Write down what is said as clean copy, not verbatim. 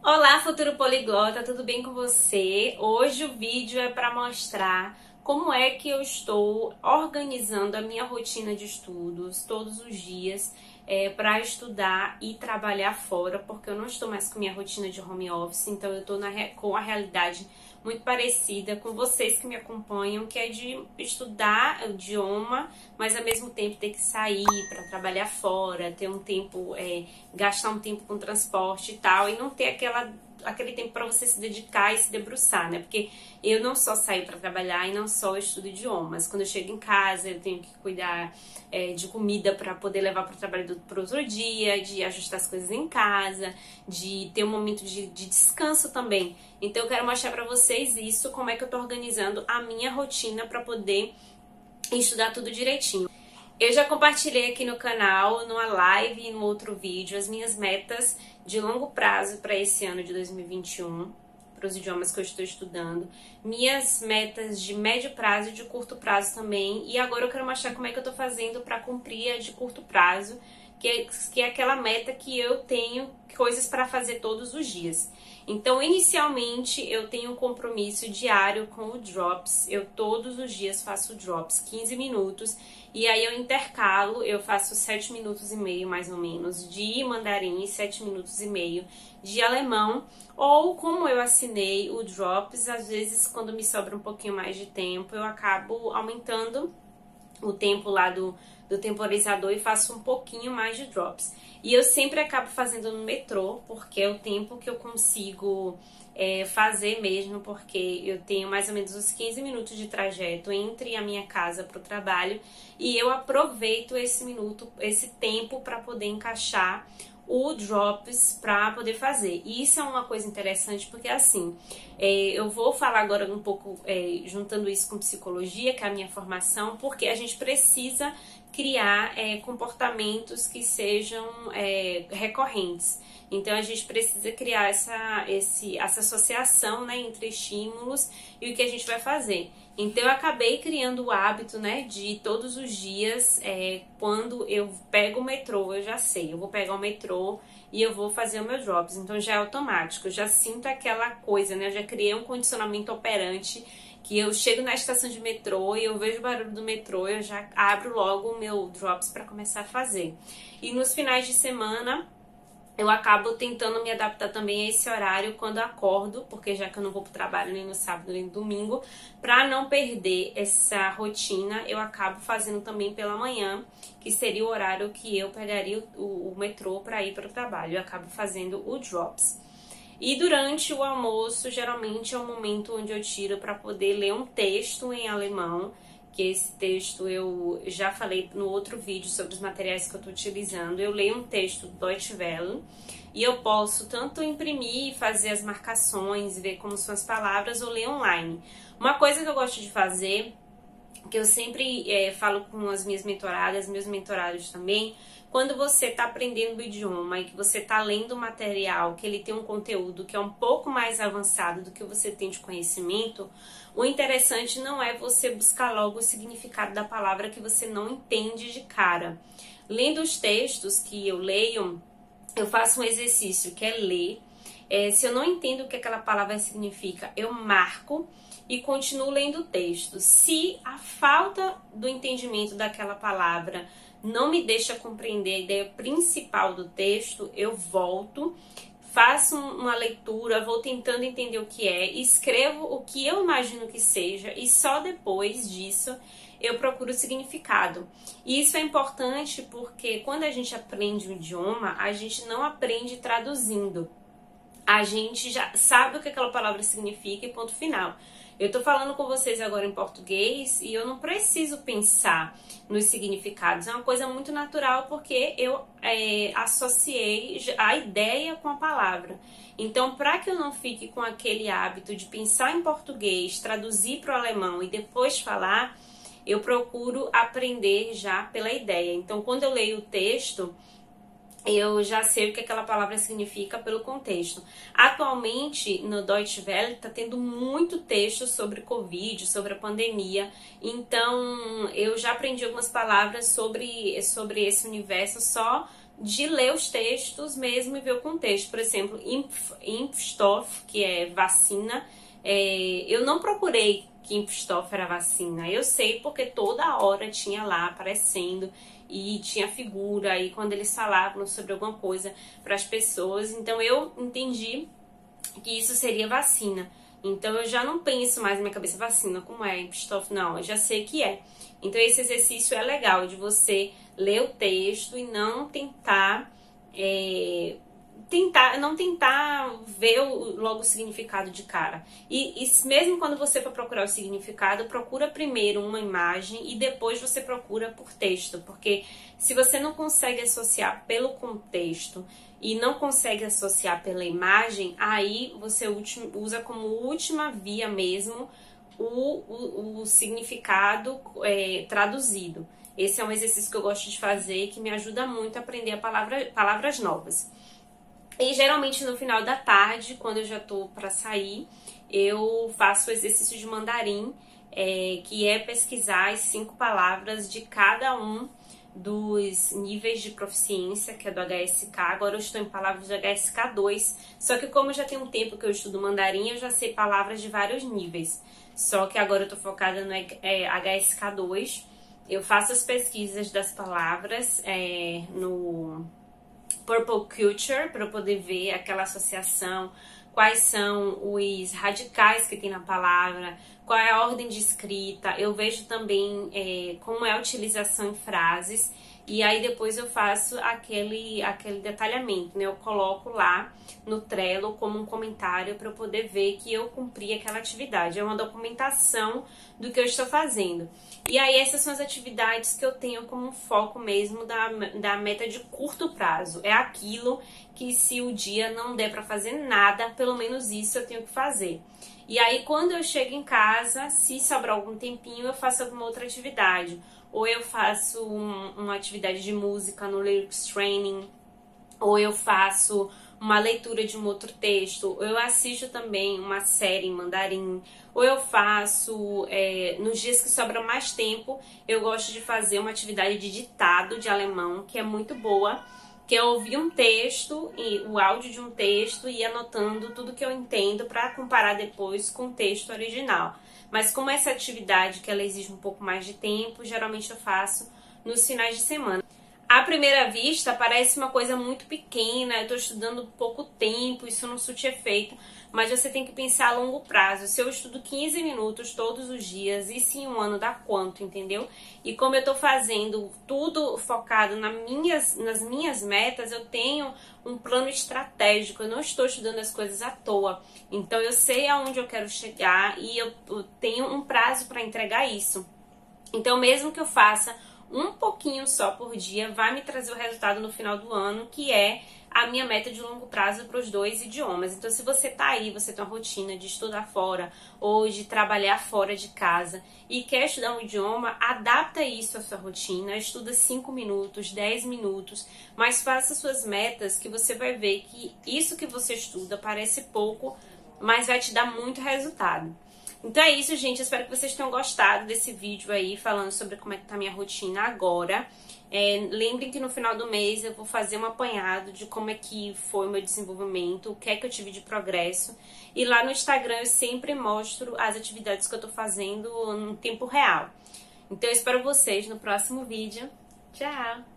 Olá, futuro poliglota, tudo bem com você? Hoje o vídeo é para mostrar como é que eu estou organizando a minha rotina de estudos todos os dias para estudar e trabalhar fora, porque eu não estou mais com minha rotina de home office, então eu estou com a realidade muito parecida com vocês que me acompanham, que é de estudar o idioma, mas ao mesmo tempo ter que sair para trabalhar fora, ter um tempo, gastar um tempo com transporte e tal, e não ter aquele tempo para você se dedicar e se debruçar, né? Porque eu não só saio para trabalhar e não só estudo idiomas. Quando eu chego em casa, eu tenho que cuidar de comida para poder levar para o trabalho para outro dia, de ajustar as coisas em casa, de ter um momento de descanso também. Então eu quero mostrar para vocês isso, como é que eu tô organizando a minha rotina para poder estudar tudo direitinho. Eu já compartilhei aqui no canal, numa live e no outro vídeo, as minhas metas de longo prazo para esse ano de 2021, para os idiomas que eu estou estudando, minhas metas de médio prazo e de curto prazo também, e agora eu quero mostrar como é que eu estou fazendo para cumprir a de curto prazo, que é aquela meta que eu tenho coisas para fazer todos os dias. Então, inicialmente, eu tenho um compromisso diário com o Drops. Eu todos os dias faço Drops, 15 minutos. E aí eu intercalo, eu faço 7 minutos e meio, mais ou menos, de mandarim e 7 minutos e meio de alemão. Ou, como eu assinei o Drops, às vezes, quando me sobra um pouquinho mais de tempo, eu acabo aumentando o tempo lá do temporizador e faço um pouquinho mais de drops. E eu sempre acabo fazendo no metrô, porque é o tempo que eu consigo fazer mesmo, porque eu tenho mais ou menos uns 15 minutos de trajeto entre a minha casa para o trabalho e eu aproveito esse tempo para poder encaixar o Drops para poder fazer. E isso é uma coisa interessante porque assim, eu vou falar agora um pouco juntando isso com psicologia, que é a minha formação, porque a gente precisa criar comportamentos que sejam recorrentes. Então a gente precisa criar essa associação, né, entre estímulos e o que a gente vai fazer. Então eu acabei criando o hábito, né, de todos os dias, quando eu pego o metrô, eu já sei, eu vou pegar o metrô e eu vou fazer o meu drops. Então já é automático, eu já sinto aquela coisa, né, eu já criei um condicionamento operante que eu chego na estação de metrô e eu vejo o barulho do metrô, eu já abro logo o meu drops para começar a fazer. E nos finais de semana eu acabo tentando me adaptar também a esse horário quando eu acordo, porque já que eu não vou pro trabalho nem no sábado nem no domingo, para não perder essa rotina, eu acabo fazendo também pela manhã, que seria o horário que eu pegaria o metrô para ir para o trabalho. Eu acabo fazendo o drops. E durante o almoço, geralmente é o momento onde eu tiro para poder ler um texto em alemão, que esse texto eu já falei no outro vídeo sobre os materiais que eu estou utilizando. Eu leio um texto do Deutsche Welle e eu posso tanto imprimir, fazer as marcações, ver como são as palavras, ou ler online. Uma coisa que eu gosto de fazer, que eu sempre falo com as minhas mentoradas, meus mentorados também, quando você está aprendendo o idioma e que você está lendo o material, que ele tem um conteúdo que é um pouco mais avançado do que você tem de conhecimento, o interessante não é você buscar logo o significado da palavra que você não entende de cara. Lendo os textos que eu leio, eu faço um exercício que é ler. Se eu não entendo o que aquela palavra significa, eu marco e continuo lendo o texto. Se a falta do entendimento daquela palavra não me deixa compreender a ideia principal do texto, eu volto, faço uma leitura, vou tentando entender o que é, escrevo o que eu imagino que seja e só depois disso eu procuro o significado. E isso é importante porque quando a gente aprende um idioma, a gente não aprende traduzindo. A gente já sabe o que aquela palavra significa e ponto final. Eu tô falando com vocês agora em português e eu não preciso pensar nos significados. É uma coisa muito natural porque eu associei a ideia com a palavra. Então, para que eu não fique com aquele hábito de pensar em português, traduzir para o alemão e depois falar, eu procuro aprender já pela ideia. Então, quando eu leio o texto, eu já sei o que aquela palavra significa pelo contexto. Atualmente, no Deutsche Welle, está tendo muito texto sobre Covid, sobre a pandemia. Então, eu já aprendi algumas palavras sobre esse universo só de ler os textos mesmo e ver o contexto. Por exemplo, Impfstoff, que é vacina, eu não procurei que Impfstoff era vacina. Eu sei porque toda hora tinha lá aparecendo e tinha figura, e quando eles falavam sobre alguma coisa para as pessoas, então eu entendi que isso seria vacina. Então eu já não penso mais na minha cabeça vacina, como é Impfstoff, não, eu já sei que é. Então esse exercício é legal, de você ler o texto e não tentar não tentar ver logo o significado de cara. E mesmo quando você for procurar o significado, procura primeiro uma imagem e depois você procura por texto, porque se você não consegue associar pelo contexto e não consegue associar pela imagem, aí você usa como última via mesmo o significado traduzido. Esse é um exercício que eu gosto de fazer, que me ajuda muito a aprender palavras novas. E geralmente no final da tarde, quando eu já tô para sair, eu faço o exercício de mandarim, que é pesquisar as 5 palavras de cada um dos níveis de proficiência, que é do HSK. Agora eu estou em palavras de HSK 2, só que como já tem um tempo que eu estudo mandarim, eu já sei palavras de vários níveis. Só que agora eu tô focada no HSK 2. Eu faço as pesquisas das palavras no Purple Culture, para eu poder ver aquela associação, quais são os radicais que tem na palavra, qual é a ordem de escrita. Eu vejo também como é a utilização em frases, e aí depois eu faço aquele detalhamento, né? Eu coloco lá no Trello como um comentário para eu poder ver que eu cumpri aquela atividade. É uma documentação do que eu estou fazendo. E aí essas são as atividades que eu tenho como foco mesmo da meta de curto prazo. É aquilo que, se o dia não der para fazer nada, pelo menos isso eu tenho que fazer. E aí quando eu chego em casa, se sobrar algum tempinho, eu faço alguma outra atividade. Ou eu faço uma atividade de música no Lyrics Training, ou eu faço uma leitura de um outro texto, ou eu assisto também uma série em mandarim, ou eu faço, nos dias que sobram mais tempo, eu gosto de fazer uma atividade de ditado de alemão, que é muito boa, que é ouvir um texto, o áudio de um texto, e ir anotando tudo que eu entendo para comparar depois com o texto original. Mas como essa atividade que ela exige um pouco mais de tempo, geralmente eu faço nos finais de semana. À primeira vista, parece uma coisa muito pequena, eu estou estudando pouco tempo, isso não surte efeito, mas você tem que pensar a longo prazo. Se eu estudo 15 minutos todos os dias, isso em um ano dá quanto, entendeu? E como eu estou fazendo tudo focado nas minhas metas, eu tenho um plano estratégico, eu não estou estudando as coisas à toa. Então eu sei aonde eu quero chegar e eu tenho um prazo para entregar isso. Então mesmo que eu faça um pouquinho só por dia, vai me trazer o resultado no final do ano, que é a minha meta de longo prazo para os 2 idiomas. Então, se você tá aí, você tem uma rotina de estudar fora ou de trabalhar fora de casa e quer estudar um idioma, adapta isso à sua rotina, estuda 5 minutos, 10 minutos, mas faça suas metas, que você vai ver que isso que você estuda parece pouco, mas vai te dar muito resultado. Então é isso, gente. Eu espero que vocês tenham gostado desse vídeo aí, falando sobre como é que tá a minha rotina agora. Lembrem que no final do mês eu vou fazer um apanhado de como é que foi o meu desenvolvimento, o que é que eu tive de progresso. E lá no Instagram eu sempre mostro as atividades que eu tô fazendo no tempo real. Então eu espero vocês no próximo vídeo. Tchau!